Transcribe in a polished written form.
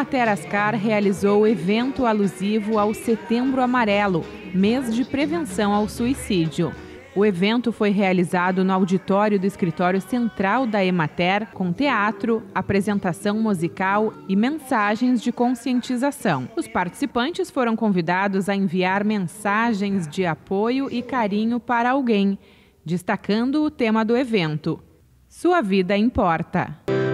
Emater Ascar realizou evento alusivo ao Setembro Amarelo, mês de prevenção ao suicídio. O evento foi realizado no auditório do escritório central da Emater, com teatro, apresentação musical e mensagens de conscientização. Os participantes foram convidados a enviar mensagens de apoio e carinho para alguém, destacando o tema do evento: Sua vida importa.